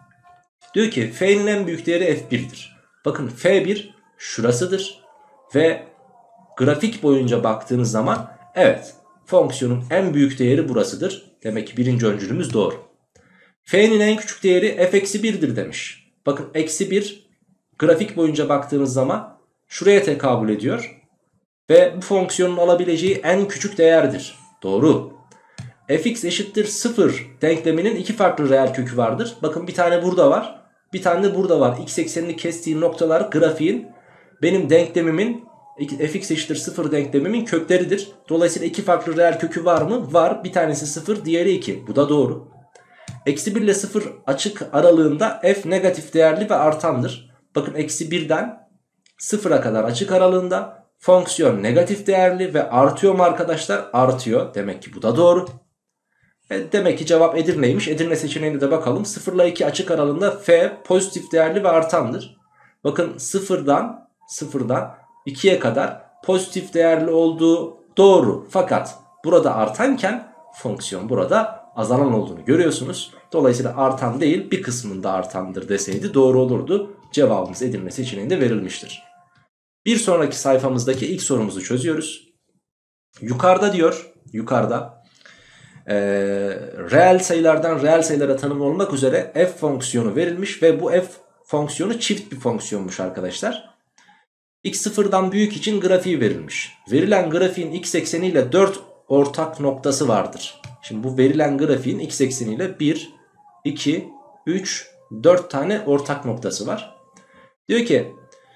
Diyor ki f'nin en büyük değeri f bir'dir. Bakın f bir şurasıdır. Ve grafik boyunca baktığınız zaman evet fonksiyonun en büyük değeri burasıdır. Demek ki birinci öncülümüz doğru. F'nin en küçük değeri f eksi bir'dir demiş. Bakın eksi bir grafik boyunca baktığınız zaman şuraya tekabül ediyor. Ve bu fonksiyonun alabileceği en küçük değerdir. Doğru. Fx eşittir sıfır denkleminin iki farklı reel kökü vardır. Bakın bir tane burada var. Bir tane de burada var. X eksenini kestiği noktalar grafiğin benim denklemimin fx eşittir sıfır denklemimin kökleridir. Dolayısıyla iki farklı reel kökü var mı? Var. Bir tanesi sıfır, diğeri iki. Bu da doğru. Eksi bir ile sıfır açık aralığında f negatif değerli ve artandır. Bakın eksi birden sıfıra kadar açık aralığında fonksiyon negatif değerli ve artıyor mu arkadaşlar? Artıyor. Demek ki bu da doğru. E demek ki cevap Edirne'ymiş. Edirne seçeneğine de bakalım. sıfır ile iki açık aralığında f pozitif değerli ve artandır. Bakın sıfırdan sıfırdan ikiye kadar pozitif değerli olduğu doğru. Fakat burada artanken fonksiyon burada azalan olduğunu görüyorsunuz. Dolayısıyla artan değil bir kısmında artandır deseydi doğru olurdu. Cevabımız Edirne seçeneğinde verilmiştir. Bir sonraki sayfamızdaki ilk sorumuzu çözüyoruz. Yukarıda diyor, yukarıda e, reel sayılardan reel sayılara tanımlı olmak üzere f fonksiyonu verilmiş ve bu f fonksiyonu çift bir fonksiyonmuş arkadaşlar. X sıfırdan büyük için grafiği verilmiş. Verilen grafiğin x ekseniyle dört ortak noktası vardır. Şimdi bu verilen grafiğin x ekseniyle bir, iki, üç, dört tane ortak noktası var. Diyor ki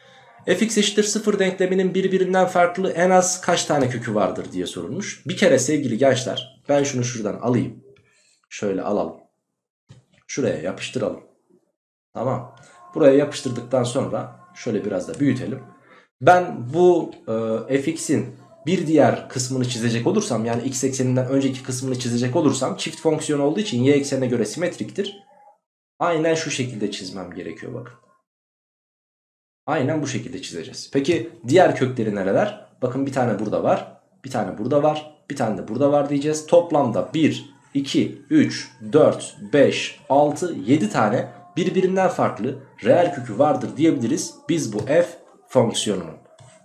fx eşittir sıfır denkleminin birbirinden farklı en az kaç tane kökü vardır diye sorulmuş. Bir kere sevgili gençler ben şunu şuradan alayım. Şöyle alalım. Şuraya yapıştıralım. Tamam. Buraya yapıştırdıktan sonra şöyle biraz da büyütelim. Ben bu e, fx'in bir diğer kısmını çizecek olursam, yani x ekseninden önceki kısmını çizecek olursam, çift fonksiyon olduğu için y eksenine göre simetriktir. Aynen şu şekilde çizmem gerekiyor bakın. Aynen bu şekilde çizeceğiz. Peki diğer kökleri nereler? Bakın bir tane burada var. Bir tane burada var. Bir tane de burada var diyeceğiz. Toplamda bir, iki, üç, dört, beş, altı, yedi tane birbirinden farklı reel kökü vardır diyebiliriz biz bu f fonksiyonunun.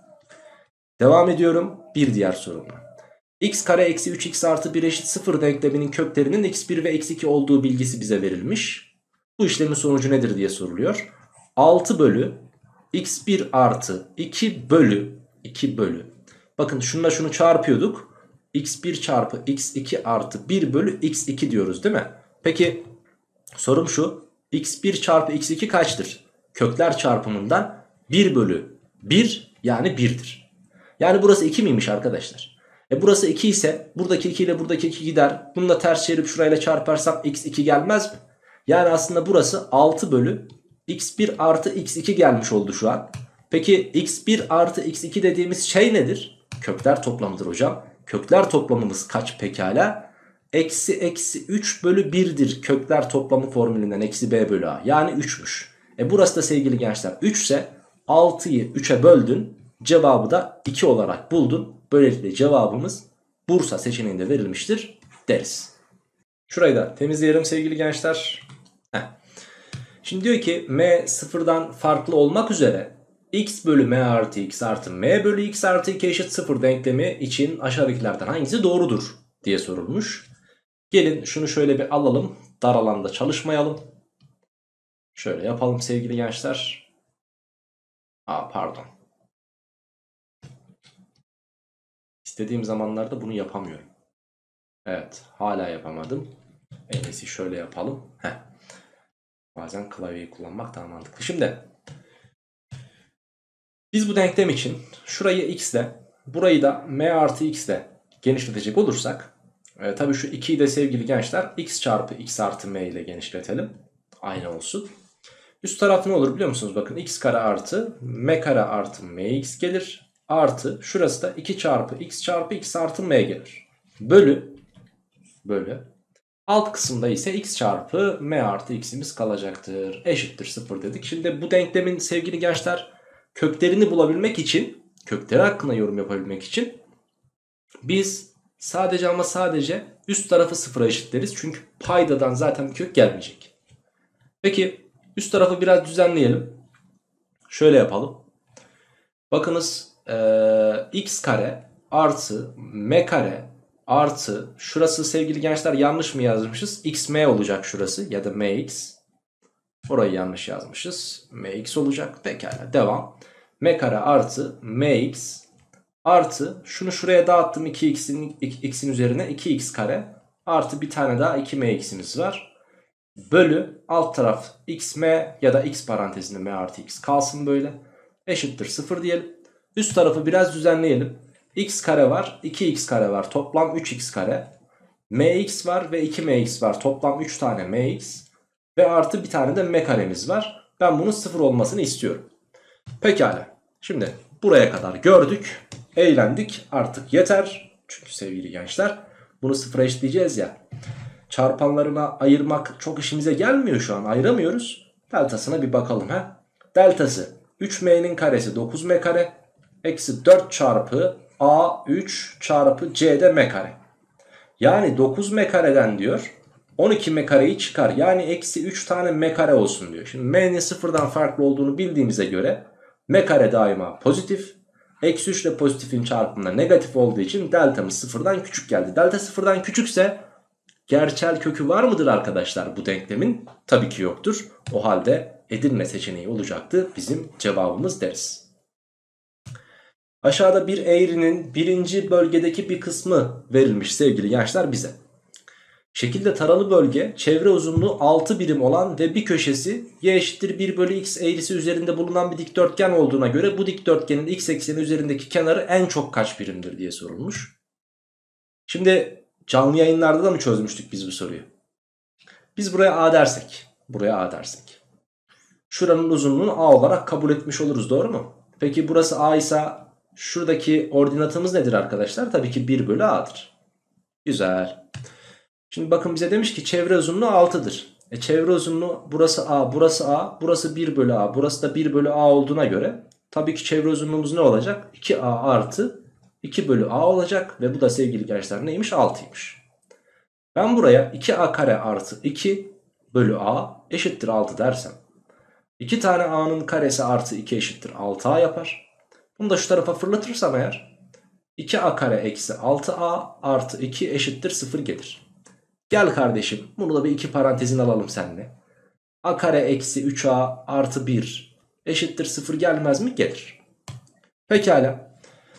Devam ediyorum bir diğer sorumla. X kare eksi üç x artı bir eşit sıfır denkleminin köklerinin x bir ve x iki olduğu bilgisi bize verilmiş. Bu işlemin sonucu nedir diye soruluyor. altı bölü x bir artı iki bölü iki bölü. Bakın şununla şunu çarpıyorduk. x bir çarpı x iki artı bir bölü x iki diyoruz değil mi? Peki sorum şu. x bir çarpı x iki kaçtır? Kökler çarpımından bir bölü bir yani bir'dir. Yani burası iki miymiş arkadaşlar? E burası iki ise buradaki iki ile buradaki iki gider. Bunu da ters çevirip şurayla çarparsam x iki gelmez mi? Yani aslında burası altı bölü x bir artı x iki gelmiş oldu şu an. Peki x bir artı x iki dediğimiz şey nedir? Kökler toplamıdır hocam. Kökler toplamımız kaç pekala? Eksi eksi üç bölü bir'dir kökler toplamı formülünden eksi b bölü a. Yani üç'müş. E burası da sevgili gençler üç ise altıyı üç'e böldün. Cevabı da iki olarak buldun. Böylelikle cevabımız Bursa seçeneğinde verilmiştir deriz. Şurayı da temizleyelim sevgili gençler. Heh. Şimdi diyor ki m sıfırdan farklı olmak üzere x bölü m artı x artı m bölü x artı iki eşit sıfır denklemi için aşağıdakilerden hangisi doğrudur diye sorulmuş. Gelin şunu şöyle bir alalım. Dar alanda çalışmayalım. Şöyle yapalım sevgili gençler. Aa pardon. İstediğim zamanlarda bunu yapamıyorum. Evet, hala yapamadım. En iyisi şöyle yapalım. Heh. Bazen klavyeyi kullanmak daha mantıklı. Şimdi biz bu denklem için şurayı x ile burayı da m artı x ile genişletecek olursak e, tabii şu ikiyi de sevgili gençler x çarpı x artı m ile genişletelim. Aynı olsun. Üst taraf ne olur biliyor musunuz? Bakın x kare artı m kare artı mx gelir. Artı şurası da iki çarpı x çarpı x artı m gelir. Bölü. Bölü. Alt kısımda ise x çarpı m artı x'imiz kalacaktır. Eşittir sıfır dedik. Şimdi bu denklemin sevgili gençler köklerini bulabilmek için, kökleri hakkında yorum yapabilmek için biz sadece ama sadece üst tarafı sıfıra eşitleriz. Çünkü paydadan zaten bir kök gelmeyecek. Peki üst tarafı biraz düzenleyelim. Şöyle yapalım. Bakınız ee, x kare artı m kare artı şurası sevgili gençler yanlış mı yazmışız? Xm olacak şurası ya da mx. Orayı yanlış yazmışız. Mx olacak. Pekala devam. M kare artı mx artı şunu şuraya dağıttım iki x'in x'in üzerine iki x kare artı bir tane daha iki mx'imiz var. Bölü alt taraf xm ya da x parantezinde m artı x kalsın böyle. Eşittir sıfır diyelim. Üst tarafı biraz düzenleyelim. X kare var, iki x kare var, toplam üç x kare. Mx var ve iki mx var, toplam üç tane mx. Ve artı bir tane de m karemiz var. Ben bunun sıfır olmasını istiyorum. Pekala. Şimdi buraya kadar gördük, eğlendik, artık yeter. Çünkü sevgili gençler bunu sıfıra eşitleyeceğiz ya. Çarpanlarına ayırmak çok işimize gelmiyor şu an, ayıramıyoruz. Deltasına bir bakalım ha. Deltası üç m'nin karesi dokuz m kare. Eksi dört çarpı a üç çarpı c'de m kare. Yani dokuz m kareden diyor on iki m kareyi çıkar. Yani eksi üç tane m kare olsun diyor. Şimdi m'nin sıfırdan farklı olduğunu bildiğimize göre m kare daima pozitif. Eksi üç ile pozitifin çarpımında negatif olduğu için deltamız sıfırdan küçük geldi. Delta sıfırdan küçükse gerçel kökü var mıdır arkadaşlar bu denklemin? Tabii ki yoktur. O halde Edirne seçeneği olacaktı bizim cevabımız deriz. Aşağıda bir eğrinin birinci bölgedeki bir kısmı verilmiş sevgili gençler bize. Şekilde taralı bölge çevre uzunluğu altı birim olan ve bir köşesi y eşittir bir bölü x eğrisi üzerinde bulunan bir dikdörtgen olduğuna göre bu dikdörtgenin x ekseni üzerindeki kenarı en çok kaç birimdir diye sorulmuş. Şimdi canlı yayınlarda da mı çözmüştük biz bu soruyu? Biz buraya a dersek, buraya a dersek. Şuranın uzunluğunu a olarak kabul etmiş oluruz, doğru mu? Peki burası a ise şuradaki ordinatımız nedir arkadaşlar? Tabii ki bir bölü a'dır. Güzel. Şimdi bakın bize demiş ki çevre uzunluğu altıdır. E çevre uzunluğu burası a, burası a, burası bir bölü a, burası da bir bölü a olduğuna göre tabii ki çevre uzunluğumuz ne olacak? iki a artı iki bölü a olacak ve bu da sevgili gençler neymiş? altıymış. Ben buraya iki a kare artı iki bölü a eşittir altı dersem iki tane a'nın karesi artı iki eşittir altı a yapar. Bunu da şu tarafa fırlatırsam eğer iki a kare eksi altı a artı iki eşittir sıfır gelir. Gel kardeşim bunu da bir iki parantezin alalım seninle. A kare eksi üç a artı bir eşittir sıfır gelmez mi? Gelir. Pekala.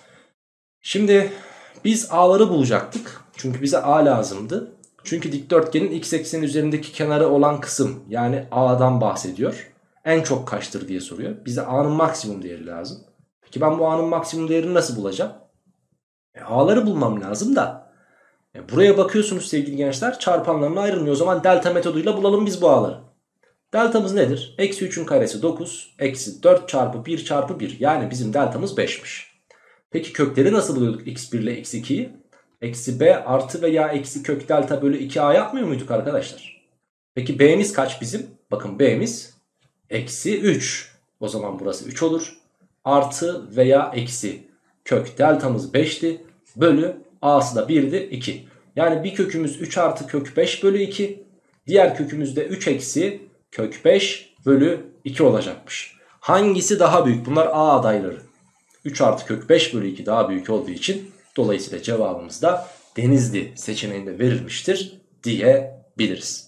Şimdi biz a'ları bulacaktık. Çünkü bize a lazımdı. Çünkü dikdörtgenin x ekseni üzerindeki kenarı olan kısım yani a'dan bahsediyor. En çok kaçtır diye soruyor. Bize a'nın maksimum değeri lazım. Peki ben bu a'nın maksimum değerini nasıl bulacağım? E, a'ları bulmam lazım da. E, buraya bakıyorsunuz sevgili gençler, çarpanlarına ayrılmıyor. O zaman delta metoduyla bulalım biz bu a'ları. Deltamız nedir? Eksi üçün karesi dokuz. Eksi dört çarpı bir çarpı bir. Yani bizim deltamız beşmiş. Peki kökleri nasıl buluyorduk x bir ile x ikiyi? Eksi b artı veya eksi kök delta bölü iki a yapmıyor muyduk arkadaşlar? Peki b'miz kaç bizim? Bakın b'miz eksi üç. O zaman burası üç olur. Artı veya eksi kök deltamız beşti. Bölü a'sı da birdi, iki. Yani bir kökümüz üç artı kök beş bölü iki. Diğer kökümüz de üç eksi kök beş bölü iki olacakmış. Hangisi daha büyük? Bunlar a adayları. üç artı kök beş bölü iki daha büyük olduğu için dolayısıyla cevabımız da Denizli seçeneğinde verilmiştir diyebiliriz.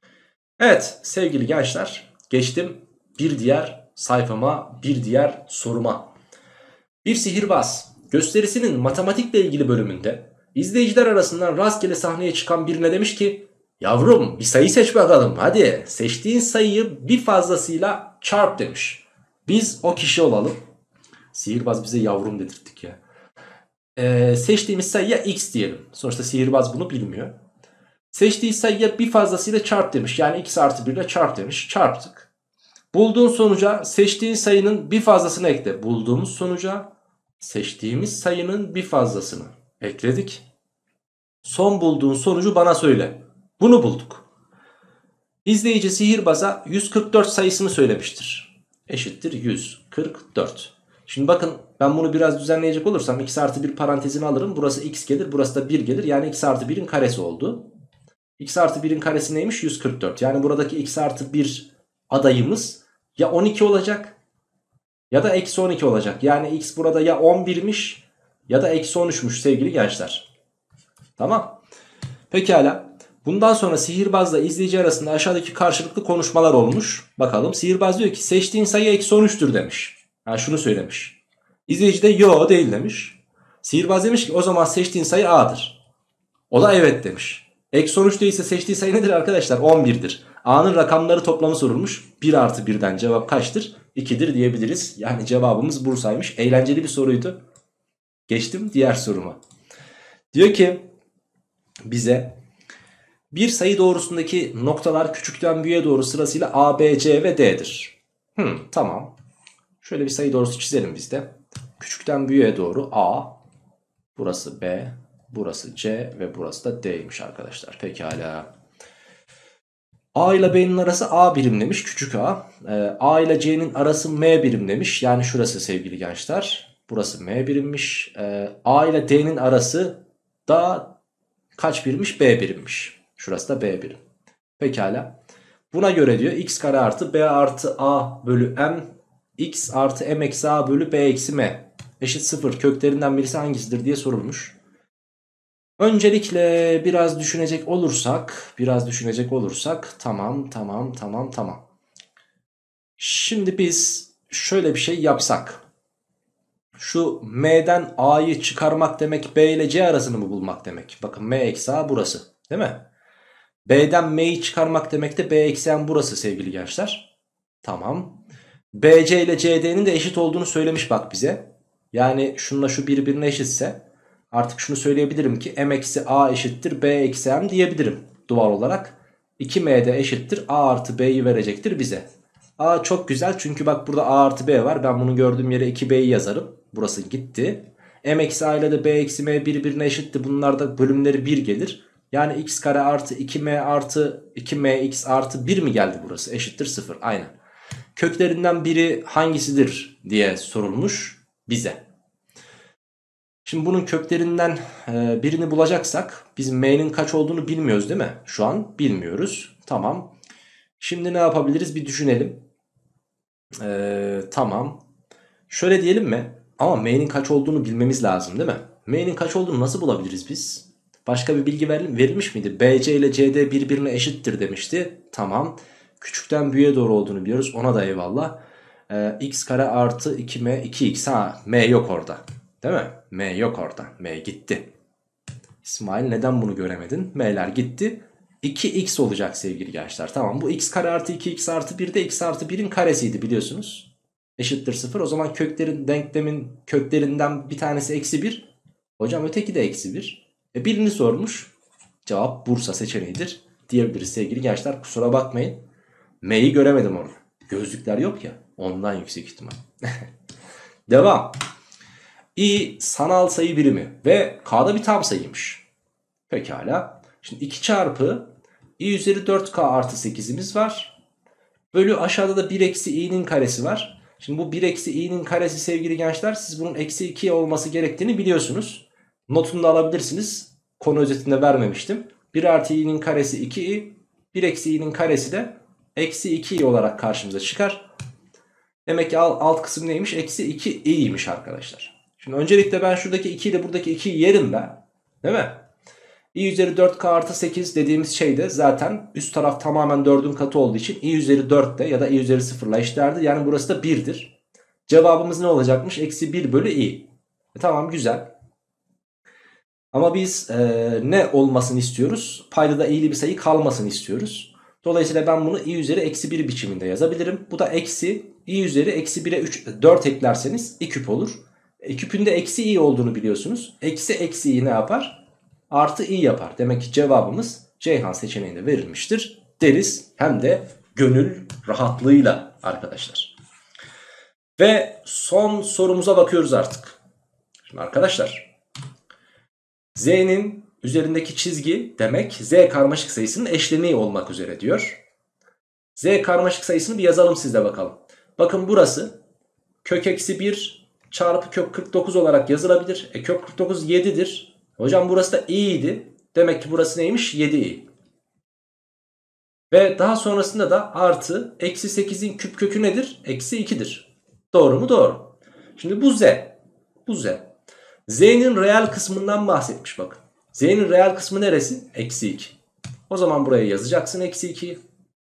Evet sevgili gençler, geçtim bir diğer sayfama, bir diğer soruma. Bir sihirbaz gösterisinin matematikle ilgili bölümünde izleyiciler arasından rastgele sahneye çıkan birine demiş ki, yavrum bir sayı seç bakalım, hadi seçtiğin sayıyı bir fazlasıyla çarp demiş. Biz o kişi olalım. Sihirbaz bize yavrum dedirttik ya. Ee, seçtiğimiz sayıya x diyelim. Sonuçta sihirbaz bunu bilmiyor. Seçtiği sayıya bir fazlasıyla çarp demiş. Yani x artı bir ile çarp demiş. Çarptık. Bulduğun sonuca seçtiğin sayının bir fazlasını ekle. Bulduğumuz sonuca seçtiğimiz sayının bir fazlasını ekledik. Son bulduğun sonucu bana söyle. Bunu bulduk. İzleyici sihirbaza yüz kırk dört sayısını söylemiştir. Eşittir yüz kırk dört. Şimdi bakın ben bunu biraz düzenleyecek olursam x artı bir parantezini alırım. Burası x gelir, burası da bir gelir. Yani x artı birin karesi oldu. X artı birin karesi neymiş? yüz kırk dört. Yani buradaki x artı bir adayımız ya on iki olacak ya da eksi on iki olacak. Yani x burada ya on birmiş ya da eksi on üçmüş sevgili gençler. Tamam. Pekala. Bundan sonra sihirbazla izleyici arasında aşağıdaki karşılıklı konuşmalar olmuş. Bakalım. Sihirbaz diyor ki seçtiğin sayı eksi on üçtür demiş. Yani şunu söylemiş. İzleyici de yo değil demiş. Sihirbaz demiş ki o zaman seçtiğin sayı a'dır. O da evet demiş. Eksi on üç değilse seçtiği sayı nedir arkadaşlar? on birdir. A'nın rakamları toplamı sorulmuş. bir artı birden cevap kaçtır? ikidir diyebiliriz. Yani cevabımız Bursa'ymış. Eğlenceli bir soruydu. Geçtim diğer soruma. Diyor ki bize bir sayı doğrusundaki noktalar küçükten büyüğe doğru sırasıyla A, B, C ve D'dir. Hmm, tamam. Şöyle bir sayı doğrusu çizelim biz de. Küçükten büyüğe doğru A, burası B, burası C ve burası da D'ymiş arkadaşlar. Pekala. A ile B'nin arası A birimlemiş, küçük a. Ee, A ile C'nin arası M birimlemiş. Yani şurası sevgili gençler. Burası M birimmiş. Ee, A ile D'nin arası da kaç birimmiş? B birimmiş. Şurası da B birim. Pekala. Buna göre diyor x kare artı B artı A bölü M, x artı M eksi A bölü B eksi M eşit sıfır. Köklerinden birisi hangisidir diye sorulmuş. Öncelikle biraz düşünecek olursak, biraz düşünecek olursak tamam tamam tamam tamam. Şimdi biz şöyle bir şey yapsak. Şu M'den A'yı çıkarmak demek B ile C arasını mı bulmak demek? Bakın M eksi A burası değil mi? B'den M'yi çıkarmak demek de B eksi M burası sevgili gençler. Tamam. B C ile C D'nin de eşit olduğunu söylemiş bak bize. Yani şununla şu birbirine eşitse artık şunu söyleyebilirim ki M eksi A eşittir B eksi M diyebilirim doğal olarak. iki M de eşittir A artı B'yi verecektir bize. A çok güzel çünkü bak burada A artı B var. Ben bunu gördüğüm yere iki B'yi yazarım. Burası gitti. M eksi A ile de B eksi M birbirine eşitti. Bunlar da bölümleri bir gelir. Yani x kare artı iki M artı iki M x artı bir mi geldi burası? Eşittir sıfır. Aynen. Köklerinden biri hangisidir diye sorulmuş bize. Şimdi bunun köklerinden birini bulacaksak biz M'nin kaç olduğunu bilmiyoruz değil mi? Şu an bilmiyoruz. Tamam. Şimdi ne yapabiliriz bir düşünelim. Ee, tamam. Şöyle diyelim mi? Ama M'nin kaç olduğunu bilmemiz lazım değil mi? M'nin kaç olduğunu nasıl bulabiliriz biz? Başka bir bilgi verilmiş miydi? B C ile C D birbirine eşittir demişti. Tamam. Küçükten büyüğe doğru olduğunu biliyoruz. Ona da eyvallah. Ee, x kare artı iki M iki x. Ha, M yok orada. Değil mi? M yok orada. M gitti. İsmail neden bunu göremedin? M'ler gitti. iki x olacak sevgili gençler. Tamam, bu x kare artı iki x artı bir de x artı birin karesiydi biliyorsunuz. Eşittir sıfır. O zaman köklerin denklemin köklerinden bir tanesi eksi bir. Hocam öteki de eksi bir. E birini sormuş. Cevap Bursa seçeneğidir diyebiliriz sevgili gençler. Kusura bakmayın. M'yi göremedim orada. Gözlükler yok ya, ondan yüksek ihtimal. Devam. I sanal sayı birimi ve K'da bir tam sayıymış. Pekala. Şimdi iki çarpı i üzeri dört k artı sekizimiz var. Bölü aşağıda da bir eksi i'nin karesi var. Şimdi bu bir eksi i'nin karesi sevgili gençler, siz bunun eksi iki olması gerektiğini biliyorsunuz. Notunu da alabilirsiniz. Konu özetinde vermemiştim. bir artı i'nin karesi iki i. bir eksi i'nin karesi de eksi iki i olarak karşımıza çıkar. Demek ki alt kısım neymiş? Eksi iki i'ymiş arkadaşlar. Şimdi öncelikle ben şuradaki iki ile buradaki ikiyi yerim ben. Değil mi? i üzeri dört k artı sekiz dediğimiz şey de zaten üst taraf tamamen dördün katı olduğu için i üzeri dört de ya da i üzeri sıfır ile eşdeğerdir. Yani burası da birdir. Cevabımız ne olacakmış? Eksi bir bölü i. E tamam, güzel. Ama biz e, ne olmasını istiyoruz? Paydada i'li bir sayı kalmasını istiyoruz. Dolayısıyla ben bunu i üzeri eksi bir biçiminde yazabilirim. Bu da eksi i üzeri eksi bire üç, dört eklerseniz i küp olur. E, küpün de eksi i olduğunu biliyorsunuz. Eksi eksi i ne yapar? Artı i yapar. Demek ki cevabımız Ceyhan seçeneğinde verilmiştir deriz. Hem de gönül rahatlığıyla arkadaşlar. Ve son sorumuza bakıyoruz artık. Şimdi arkadaşlar, z'nin üzerindeki çizgi demek z karmaşık sayısının eşleniği olmak üzere diyor. Z karmaşık sayısını bir yazalım sizle bakalım. Bakın burası kök eksi bir çarpı kök kırk dokuz olarak yazılabilir. E kök kırk dokuz yedidir. Hocam burası da i idi. Demek ki burası neymiş? yedi i. Ve daha sonrasında da artı eksi sekizin küp kökü nedir? Eksi ikidir. Doğru mu? Doğru. Şimdi bu z. Bu z. Z'nin reel kısmından bahsetmiş bakın. Z'nin reel kısmı neresi? Eksi iki. O zaman buraya yazacaksın eksi ikiyi.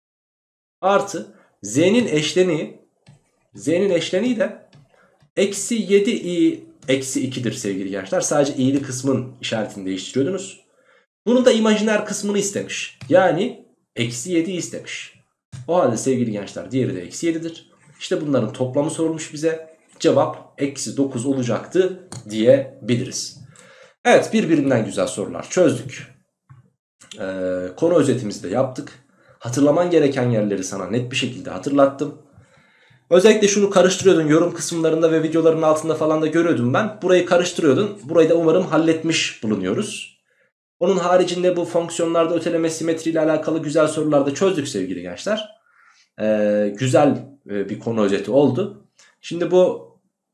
Artı z'nin eşleniği. Z'nin eşleniği de eksi yedi i eksi ikidir sevgili gençler. Sadece i'li kısmın işaretini değiştiriyordunuz. Bunun da imajiner kısmını istemiş. Yani eksi yedi istemiş. O halde sevgili gençler diğeri de eksi yedidir. İşte bunların toplamı sorulmuş bize. Cevap eksi dokuz olacaktı diyebiliriz. Evet, birbirinden güzel sorular çözdük. Ee, konu özetimizi de yaptık. Hatırlaman gereken yerleri sana net bir şekilde hatırlattım. Özellikle şunu karıştırıyordun yorum kısımlarında ve videoların altında falan da görüyordum ben. Burayı karıştırıyordun. Burayı da umarım halletmiş bulunuyoruz. Onun haricinde bu fonksiyonlarda öteleme simetri ile alakalı güzel sorular da çözdük sevgili gençler. Ee, güzel bir konu özeti oldu. Şimdi bu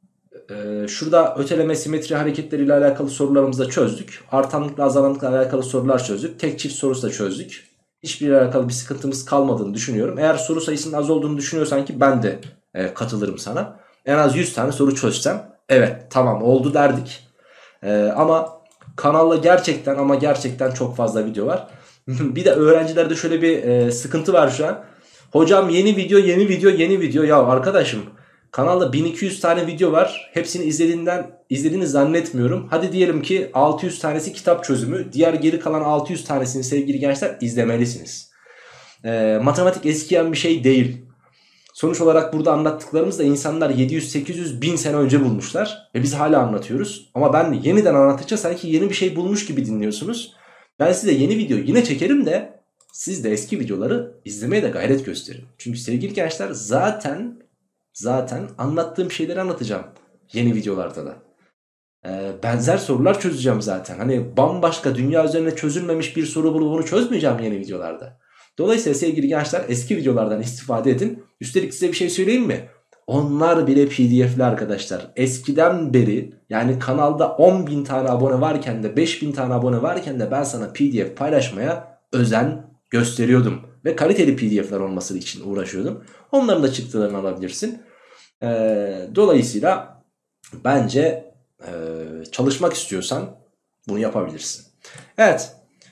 e, şurada öteleme simetri hareketleri ile alakalı sorularımızı da çözdük. Artanlıkla azalanlıkla alakalı sorular çözdük. Tek çift sorusu da çözdük. Hiçbiriyle alakalı bir sıkıntımız kalmadığını düşünüyorum. Eğer soru sayısının az olduğunu düşünüyorsan ki ben de e, katılırım sana. En az yüz tane soru çözsem evet tamam oldu derdik. E, ama kanalda gerçekten ama gerçekten çok fazla video var. Bir de öğrencilerde şöyle bir e, sıkıntı var şu an. Hocam yeni video yeni video yeni video. Ya arkadaşım, kanalda bin iki yüz tane video var. Hepsini izlediğinden izlediğini zannetmiyorum. Hadi diyelim ki altı yüz tanesi kitap çözümü. Diğer geri kalan altı yüz tanesini sevgili gençler izlemelisiniz. Ee, matematik eskiyen bir şey değil. Sonuç olarak burada anlattıklarımız da insanlar yedi yüz sekiz yüz bin sene önce bulmuşlar. Ve biz hala anlatıyoruz. Ama ben yeniden anlatınca sanki yeni bir şey bulmuş gibi dinliyorsunuz. Ben size yeni video yine çekerim de siz de eski videoları izlemeye de gayret gösterin. Çünkü sevgili gençler zaten zaten anlattığım şeyleri anlatacağım yeni videolarda da. Ee, benzer sorular çözeceğim zaten. Hani bambaşka dünya üzerine çözülmemiş bir soru bulup onu çözmeyeceğim yeni videolarda. Dolayısıyla sevgili gençler eski videolardan istifade edin. Üstelik size bir şey söyleyeyim mi? Onlar bile P D F'li arkadaşlar. Eskiden beri, yani kanalda on bin tane abone varken de beş bin tane abone varken de ben sana P D F paylaşmaya özen gösteriyordum. Ve kaliteli P D F'ler olması için uğraşıyordum. Onların da çıktılarını alabilirsin. Ee, dolayısıyla bence e, çalışmak istiyorsan bunu yapabilirsin. Evet.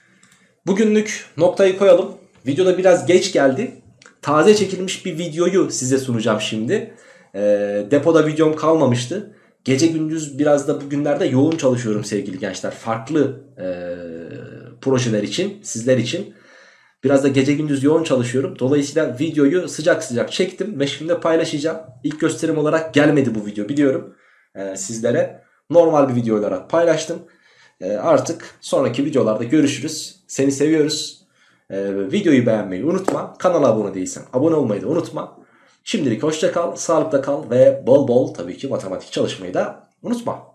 Bugünlük noktayı koyalım. Videoda biraz geç geldi. Taze çekilmiş bir videoyu size sunacağım şimdi. E, depoda videom kalmamıştı. Gece gündüz biraz da bugünlerde yoğun çalışıyorum sevgili gençler. Farklı e, projeler için, sizler için. Biraz da gece gündüz yoğun çalışıyorum. Dolayısıyla videoyu sıcak sıcak çektim ve şimdi paylaşacağım. İlk gösterim olarak gelmedi bu video biliyorum e, sizlere. Normal bir video olarak paylaştım. E, artık sonraki videolarda görüşürüz. Seni seviyoruz. Ee, videoyu beğenmeyi unutma. Kanala abone değilsen abone olmayı da unutma. Şimdilik hoşça kal, sağlıkla kal ve bol bol tabii ki matematik çalışmayı da unutma.